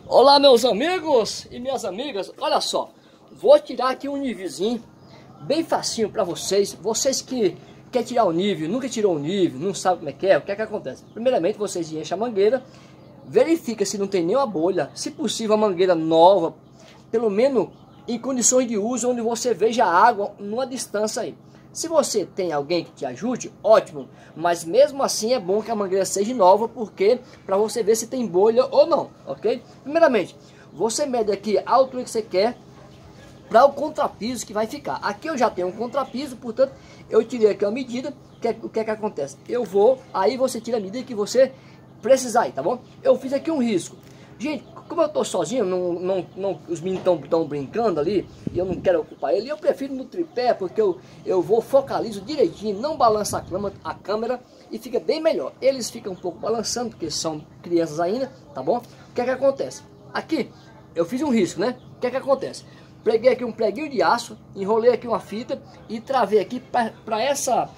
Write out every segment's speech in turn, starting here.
Olá, meus amigos e minhas amigas, olha só, vou tirar aqui um nívelzinho bem facinho para vocês. Vocês que quer tirar o nível, nunca tirou o nível, não sabe como é, o que é que acontece? Primeiramente, vocês enchem a mangueira, verifica se não tem nenhuma bolha, se possível a mangueira nova, pelo menos em condições de uso, onde você veja a água numa distância aí. Se você tem alguém que te ajude, ótimo, mas mesmo assim é bom que a mangueira seja nova, porque para você ver se tem bolha ou não, ok? Primeiramente, você mede aqui a altura que você quer para o contrapiso que vai ficar. Aqui eu já tenho um contrapiso, portanto, eu tirei aqui a medida. O que é que acontece? Aí você tira a medida que você precisar aí, tá bom? Eu fiz aqui um risco. Gente, como eu tô sozinho, os meninos estão brincando ali, e eu não quero ocupar ele, eu prefiro no tripé, porque eu vou focalizo direitinho, não balança a câmera e fica bem melhor. Eles ficam um pouco balançando, porque são crianças ainda, tá bom? O que é que acontece? Aqui, eu fiz um risco, né? O que é que acontece? Preguei aqui um preguinho de aço, enrolei aqui uma fita e travei aqui para essa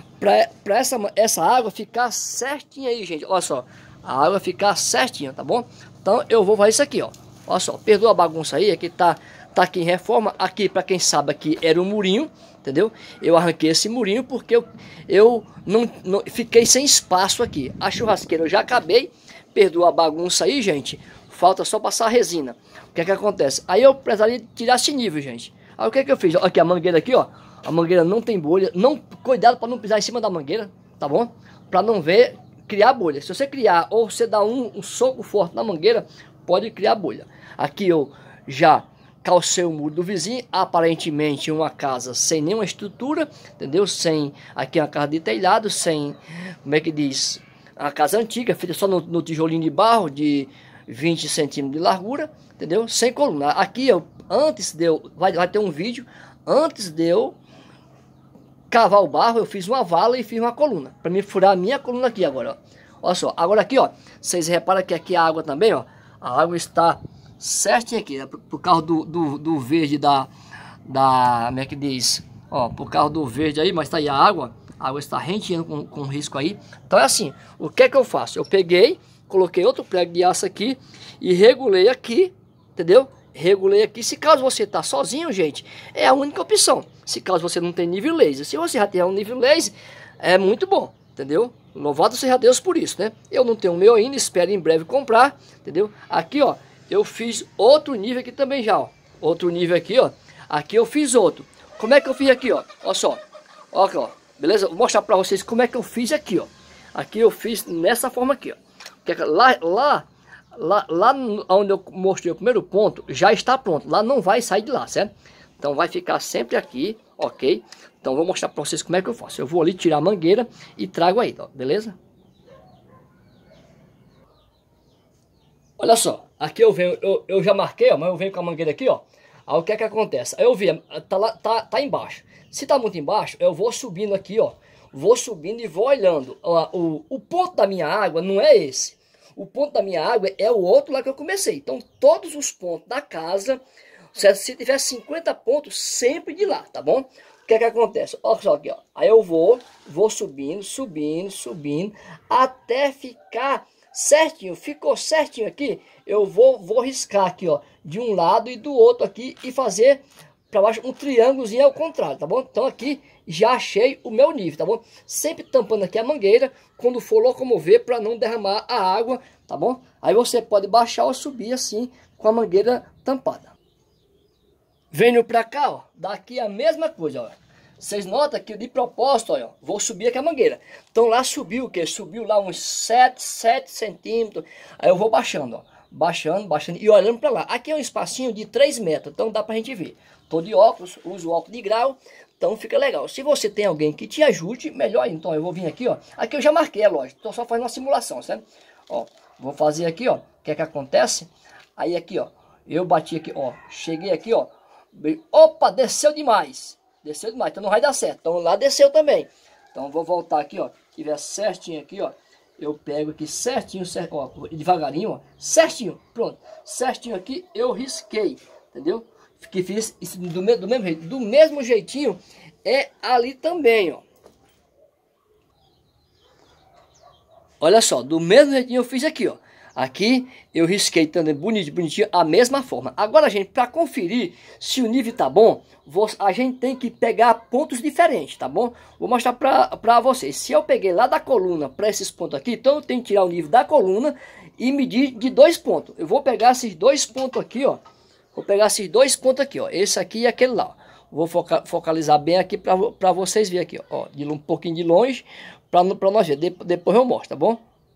água ficar certinha aí, gente. Olha só, a água ficar certinha, tá bom? Então eu vou fazer isso aqui, ó. Olha só, perdoa a bagunça aí, aqui tá aqui em reforma. Aqui, para quem sabe, aqui era um murinho, entendeu? Eu arranquei esse murinho porque eu não fiquei sem espaço aqui. A churrasqueira eu já acabei. Perdoa a bagunça aí, gente. Falta só passar a resina. O que é que acontece? Aí eu precisaria tirar esse nível, gente. Aí o que é que eu fiz? Aqui a mangueira aqui, ó. A mangueira não tem bolha. Cuidado para não pisar em cima da mangueira, tá bom? Para não criar bolha. Se você criar ou você dá um soco forte na mangueira, pode criar bolha. Aqui eu já calcei o muro do vizinho, aparentemente uma casa sem nenhuma estrutura, entendeu? Aqui é uma casa de telhado, sem, como é que diz? Uma casa antiga, feita só no tijolinho de barro de 20 centímetros de largura, entendeu? Sem coluna. Aqui vai ter um vídeo, antes de eu cavar o barro, eu fiz uma vala e fiz uma coluna, para me furar a minha coluna aqui agora, ó. Olha só, agora aqui, ó, vocês reparam que aqui a água também, ó, a água está certinha aqui, né? Por causa do verde como é que diz, ó, por causa do verde aí, mas tá aí a água está rentinha com risco aí. Então é assim, o que é que eu faço? Eu peguei, coloquei outro prego de aço aqui e regulei aqui, entendeu? Regulei aqui. Se caso você está sozinho, gente, é a única opção. Se caso você não tem nível laser, se você já tem um nível laser, é muito bom, entendeu? Louvado seja Deus por isso, né? Eu não tenho o meu ainda, espero em breve comprar, entendeu? Aqui, ó, eu fiz outro nível aqui também já, ó. Outro nível aqui, ó. Aqui eu fiz outro. Como é que eu fiz aqui, ó? Olha só. Ó, aqui, ó. Beleza? Vou mostrar pra vocês como é que eu fiz aqui, ó. Aqui eu fiz nessa forma aqui, ó. Lá onde eu mostrei o primeiro ponto, já está pronto. Lá não vai sair de lá, certo? Então vai ficar sempre aqui, ok? Então vou mostrar para vocês como é que eu faço. Eu vou ali tirar a mangueira e trago aí, ó, beleza? Olha só, aqui eu venho, eu já marquei, ó, mas eu venho com a mangueira aqui, ó. Aí o que é que acontece? Aí eu vi, tá embaixo. Se tá muito embaixo, eu vou subindo aqui, ó. Vou subindo e vou olhando. O ponto da minha água não é esse. O ponto da minha água é o outro lá que eu comecei. Então todos os pontos da casa, se tiver 50 pontos, sempre de lá, tá bom? O que é que acontece? Olha só aqui, ó. Aí eu vou subindo, até ficar certinho. Ficou certinho aqui, eu vou riscar aqui, ó, de um lado e do outro aqui e fazer para baixo um triângulozinho ao contrário, tá bom? Então aqui já achei o meu nível, tá bom? Sempre tampando aqui a mangueira quando for locomover para não derramar a água, tá bom? Aí você pode baixar ou subir assim com a mangueira tampada. Venho para cá, ó, daqui a mesma coisa, ó. Vocês notam que de propósito, ó, vou subir aqui a mangueira. Então lá subiu o que? Subiu lá uns 7 centímetros. Aí eu vou baixando, ó. Baixando e olhando para lá. Aqui é um espacinho de 3 metros, então dá pra gente ver. Tô de óculos, uso óculos de grau, então fica legal. Se você tem alguém que te ajude, melhor. Então eu vou vir aqui, ó. Aqui eu já marquei, é lógico. Tô só fazendo uma simulação, certo? Ó, vou fazer aqui, ó. O que é que acontece? Aí aqui, ó. Eu bati aqui, ó. Cheguei aqui, ó. Opa, desceu demais. Desceu demais, então não vai dar certo. Então lá desceu também. Então vou voltar aqui, ó. Tiver certinho aqui, ó. Eu pego aqui certinho, ó, devagarinho, ó, certinho, pronto, certinho aqui, eu risquei, entendeu? Que fiz isso do mesmo jeito, do mesmo jeitinho é ali também, ó. Olha só, do mesmo jeitinho eu fiz aqui, ó. Aqui eu risquei também bonitinho a mesma forma. Agora, gente, para conferir se o nível tá bom, a gente tem que pegar pontos diferentes, tá bom? Vou mostrar para vocês. Se eu peguei lá da coluna para esses pontos aqui, então eu tenho que tirar o nível da coluna e medir de 2 pontos. Eu vou pegar esses 2 pontos aqui, ó. Vou pegar esses 2 pontos aqui, ó. Esse aqui e aquele lá, ó. Vou focalizar bem aqui para vocês verem aqui, ó. De um pouquinho de longe para nós ver. Depois eu mostro, tá bom?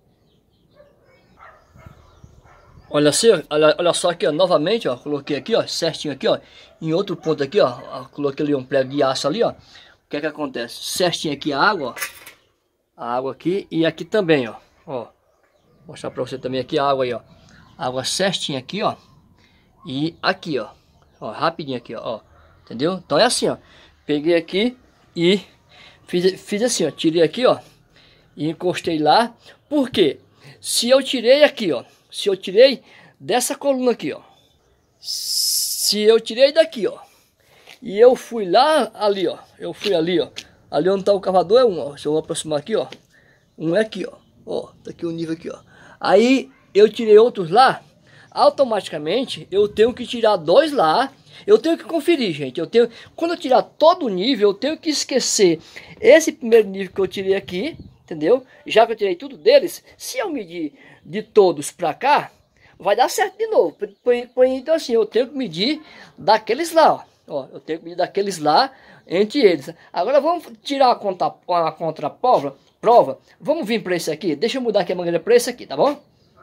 Olha só aqui, ó, novamente, ó, coloquei aqui, ó, certinho aqui, ó, em outro ponto aqui, ó, coloquei ali um prego de aço ali, ó. O que é que acontece? Certinho aqui a água, ó, a água aqui e aqui também, ó, vou mostrar pra você também aqui a água aí, ó, água certinho aqui, ó, e aqui, ó, rapidinho aqui, ó, entendeu? Então é assim, ó, peguei aqui e fiz assim, ó, tirei aqui, ó, e encostei lá, porque se eu tirei aqui, ó, se eu tirei dessa coluna aqui, ó. Se eu tirei daqui, ó. E eu fui lá, ali, ó. Eu fui ali, ó. Ali onde tá o cavador é um, ó. Se eu aproximar aqui, ó. Um é aqui, ó. Ó, tá aqui o nível aqui, ó. Aí eu tirei outros lá. Automaticamente eu tenho que tirar 2 lá. Eu tenho que conferir, gente. Quando eu tirar todo o nível, eu tenho que esquecer esse primeiro nível que eu tirei aqui. Entendeu? Já que eu tirei tudo deles, se eu medir de todos pra cá, vai dar certo de novo. Então assim, eu tenho que medir daqueles lá, ó. Eu tenho que medir daqueles lá entre eles. Agora vamos tirar a contraprova. Vamos vir para esse aqui. Deixa eu mudar aqui a mangueira para esse aqui, tá bom?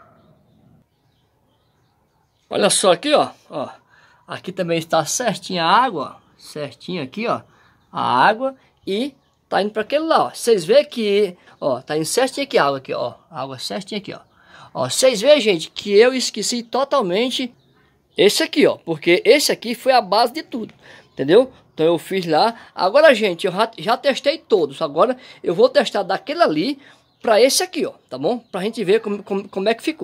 Olha só aqui, ó. Aqui também está certinha a água, ó. Certinho aqui, ó. A água e tá indo para aquele lá, ó. Vocês veem que, ó, tá indo certinho aqui a água aqui, ó. A água certinha aqui, ó. Ó, vocês veem, gente, que eu esqueci totalmente esse aqui, ó. Porque esse aqui foi a base de tudo, entendeu? Então eu fiz lá. Agora, gente, eu já testei todos. Agora eu vou testar daquele ali para esse aqui, ó. Tá bom? Pra gente ver como é que ficou.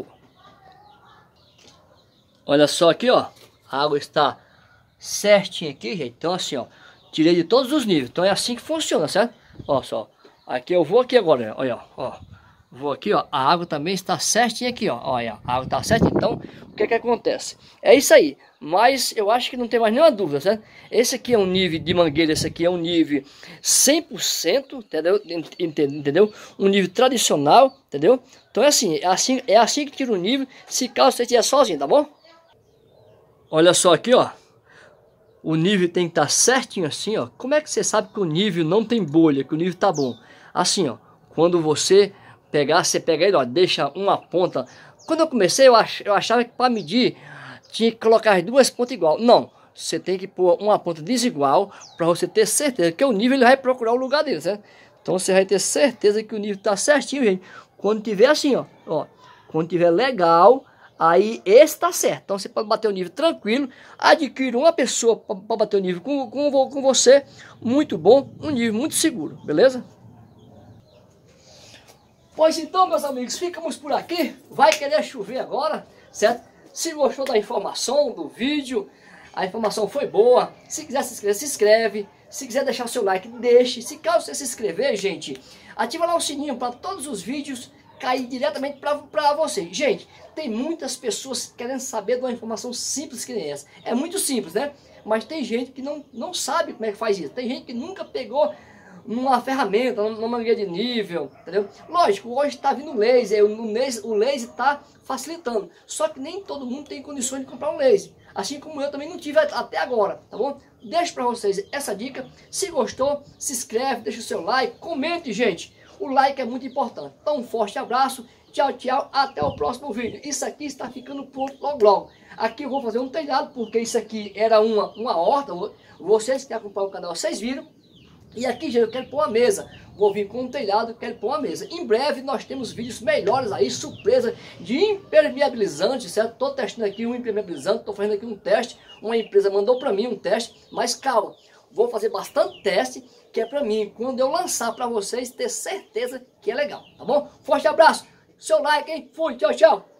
Olha só aqui, ó. A água está certinha aqui, gente. Então assim, ó. Tirei de todos os níveis. Então é assim que funciona, certo? Ó só. Aqui eu vou aqui agora, olha, ó. Vou aqui, ó. A água também está certinha aqui, ó. Olha, a água está certinha. Então, o que é que acontece? É isso aí. Mas eu acho que não tem mais nenhuma dúvida, certo? Esse aqui é um nível de mangueira, esse aqui é um nível 100%, entendeu? Um nível tradicional, entendeu? Então é assim que tira o nível, se caso você estiver sozinho, tá bom? Olha só aqui, ó. O nível tem que estar certinho assim, ó. Como é que você sabe que o nível não tem bolha, que o nível tá bom? Assim, ó. Quando você pega ele, ó, deixa uma ponta. Quando eu comecei, eu achava que para medir tinha que colocar as 2 pontas igual. Não, você tem que pôr uma ponta desigual para você ter certeza que o nível ele vai procurar o lugar dele, certo? Então você vai ter certeza que o nível tá certinho, gente. Quando tiver assim, ó, quando tiver legal, aí esse tá certo. Então você pode bater o nível tranquilo. Adquire uma pessoa para bater o nível com você. Muito bom, um nível muito seguro, beleza? Pois então, meus amigos, ficamos por aqui. Vai querer chover agora, certo? Se gostou da informação, do vídeo, a informação foi boa. Se quiser se inscrever, se inscreve. Se quiser deixar o seu like, deixe. Se caso você se inscrever, gente, ativa lá o sininho para todos os vídeos cair diretamente para você. Gente, tem muitas pessoas querendo saber de uma informação simples que nem essa. É muito simples, né? Mas tem gente que não sabe como é que faz isso. Tem gente que nunca pegou numa ferramenta, numa mangueira de nível, entendeu? Lógico, hoje está vindo laser, o laser está facilitando. Só que nem todo mundo tem condições de comprar um laser. Assim como eu também não tive até agora, tá bom? Deixo para vocês essa dica. Se gostou, se inscreve, deixa o seu like, comente, gente. O like é muito importante. Então, um forte abraço. Tchau, tchau. Até o próximo vídeo. Isso aqui está ficando pronto logo. Aqui eu vou fazer um telhado, porque isso aqui era uma horta. Vocês que acompanham o canal, vocês viram. E aqui, gente, eu quero pôr uma mesa. Vou vir com um telhado, quero pôr uma mesa. Em breve nós temos vídeos melhores aí, surpresa de impermeabilizante, certo? Estou testando aqui um impermeabilizante, estou fazendo aqui um teste. Uma empresa mandou para mim um teste, mas calma. Vou fazer bastante teste, que é para mim, quando eu lançar para vocês, ter certeza que é legal, tá bom? Forte abraço, seu like, hein? Fui, tchau, tchau.